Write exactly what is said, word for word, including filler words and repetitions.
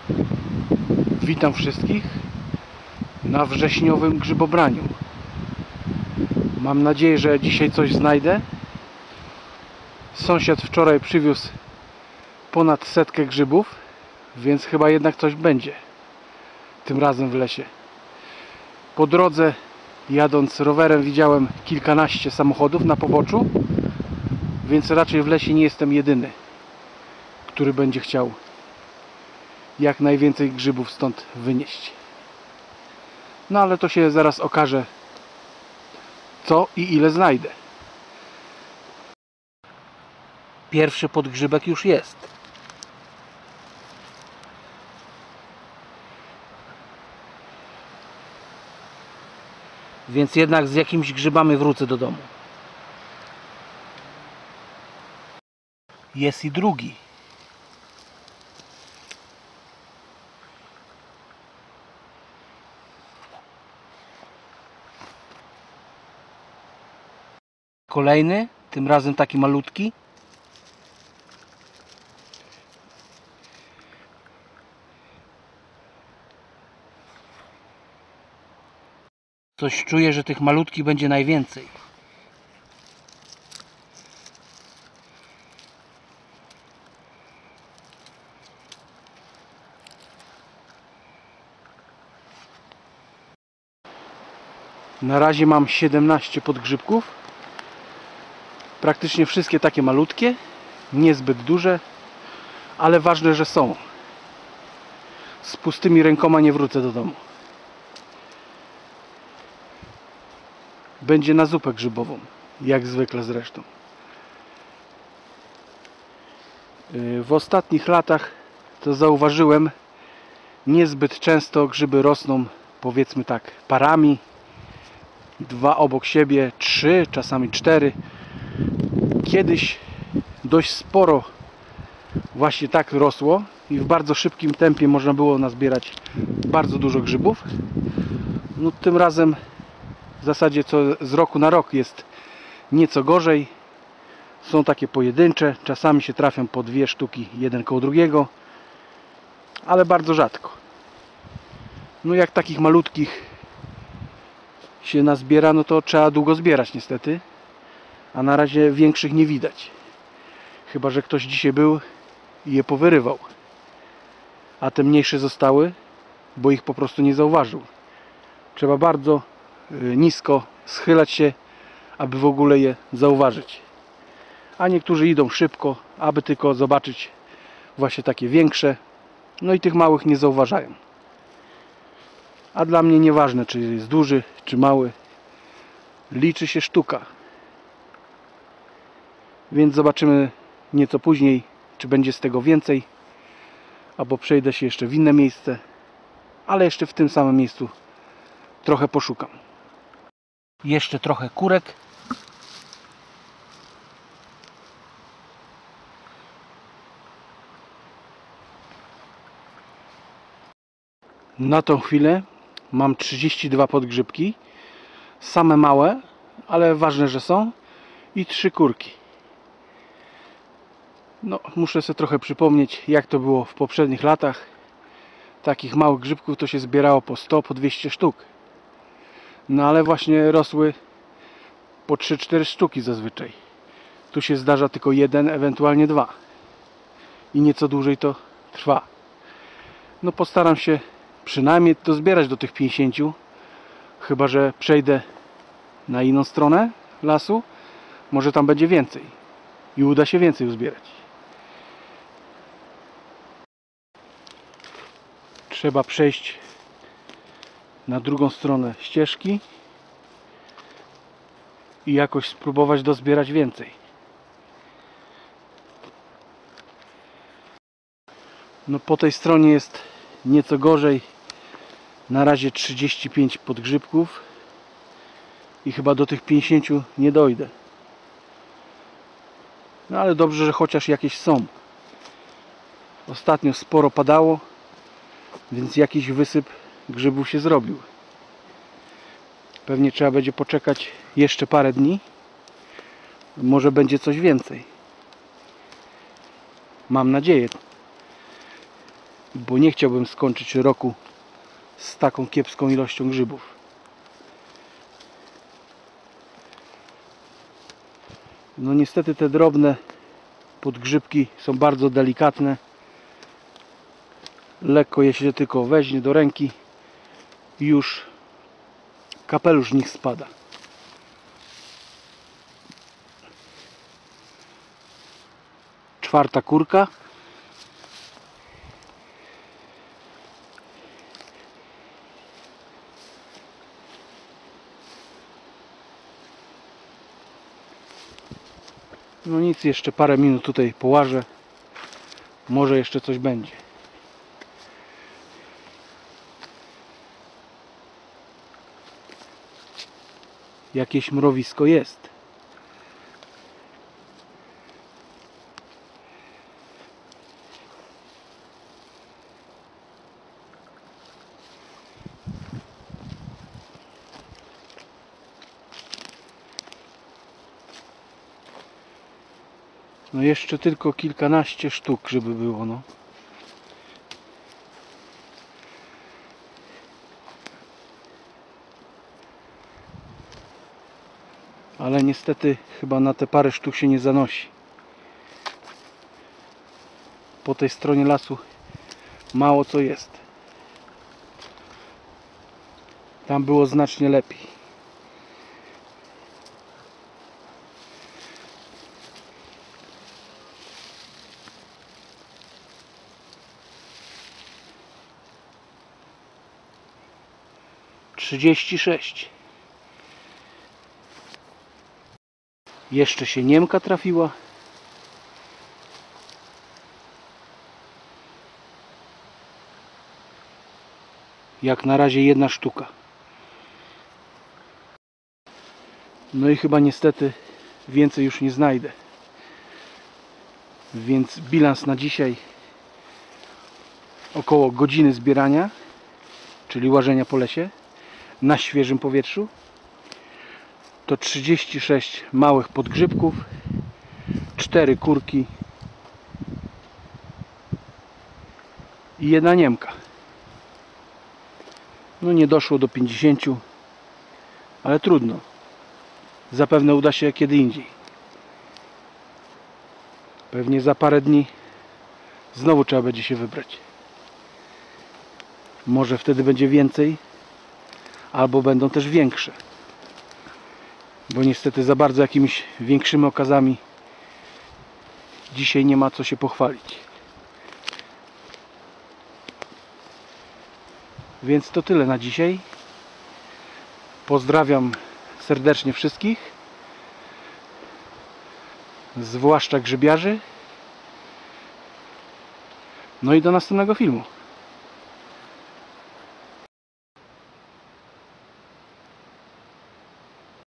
Witam wszystkich na wrześniowym grzybobraniu. Mam nadzieję, że dzisiaj coś znajdę. Sąsiad wczoraj przywiózł ponad setkę grzybów, więc chyba jednak coś będzie tym razem w lesie. Po drodze, jadąc rowerem, widziałem kilkanaście samochodów na poboczu, więc raczej w lesie nie jestem jedyny, który będzie chciał jak najwięcej grzybów stąd wynieść. No ale to się zaraz okaże, co i ile znajdę. Pierwszy podgrzybek już jest. Więc jednak z jakimiś grzybami wrócę do domu. Jest i drugi. Kolejny, tym razem taki malutki. Coś czuję, że tych malutkich będzie najwięcej. Na razie mam siedemnaście podgrzybków. Praktycznie wszystkie takie malutkie, niezbyt duże, ale ważne, że są. Z pustymi rękoma nie wrócę do domu. Będzie na zupę grzybową, jak zwykle zresztą. W ostatnich latach to zauważyłem, niezbyt często grzyby rosną, powiedzmy tak, parami. Dwa obok siebie, trzy, czasami cztery. Kiedyś dość sporo właśnie tak rosło i w bardzo szybkim tempie można było nazbierać bardzo dużo grzybów. No, tym razem w zasadzie co z roku na rok jest nieco gorzej. Są takie pojedyncze, czasami się trafią po dwie sztuki, jeden koło drugiego, ale bardzo rzadko. No jak takich malutkich się nazbiera, no to trzeba długo zbierać niestety, a na razie większych nie widać. Chyba że ktoś dzisiaj był i je powyrywał, a te mniejsze zostały, bo ich po prostu nie zauważył. Trzeba bardzo nisko schylać się, aby w ogóle je zauważyć. A niektórzy idą szybko, aby tylko zobaczyć właśnie takie większe, no i tych małych nie zauważają. A dla mnie nieważne, czy jest duży, czy mały, liczy się sztuka. Więc zobaczymy nieco później, czy będzie z tego więcej, albo przejdę się jeszcze w inne miejsce, ale jeszcze w tym samym miejscu trochę poszukam. Jeszcze trochę kurek. Na tą chwilę mam trzydzieści dwa podgrzybki, same małe, ale ważne, że są, i trzy kurki. No, muszę sobie trochę przypomnieć, jak to było w poprzednich latach. Takich małych grzybków to się zbierało po sto, po dwieście sztuk. No ale właśnie rosły po trzy cztery sztuki zazwyczaj. Tu się zdarza tylko jeden, ewentualnie dwa. I nieco dłużej to trwa. No postaram się przynajmniej dozbierać do tych pięćdziesięciu. Chyba że przejdę na inną stronę lasu. Może tam będzie więcej. I uda się więcej uzbierać. Trzeba przejść na drugą stronę ścieżki i jakoś spróbować dozbierać więcej. No po tej stronie jest nieco gorzej. Na razie trzydzieści pięć podgrzybków i chyba do tych pięćdziesięciu nie dojdę. No ale dobrze, że chociaż jakieś są. Ostatnio sporo padało, więc jakiś wysyp grzybów się zrobił. Pewnie trzeba będzie poczekać jeszcze parę dni. Może będzie coś więcej. Mam nadzieję. bo nie chciałbym skończyć roku z taką kiepską ilością grzybów. No niestety te drobne podgrzybki są bardzo delikatne. Lekko je się tylko weźmie do ręki i już kapelusz z nich spada. Czwarta kurka. No nic, jeszcze parę minut tutaj połażę. Może jeszcze coś będzie. Jakieś mrowisko jest. No jeszcze tylko kilkanaście sztuk, żeby było, no. Ale niestety chyba na te parę sztuk się nie zanosi. Po tej stronie lasu mało co jest. Tam było znacznie lepiej. trzydzieści sześć. Jeszcze się Niemka trafiła. Jak na razie jedna sztuka. No i chyba niestety więcej już nie znajdę. Więc bilans na dzisiaj około godziny zbierania, czyli łażenia po lesie na świeżym powietrzu. To trzydzieści sześć małych podgrzybków, cztery kurki i jedna Niemka. No nie doszło do pięćdziesięciu, ale trudno. Zapewne uda się kiedy indziej. Pewnie za parę dni znowu trzeba będzie się wybrać. Może wtedy będzie więcej, albo będą też większe. Bo niestety za bardzo jakimiś większymi okazami dzisiaj nie ma co się pochwalić. Więc to tyle na dzisiaj. Pozdrawiam serdecznie wszystkich, zwłaszcza grzybiarzy. No i do następnego filmu.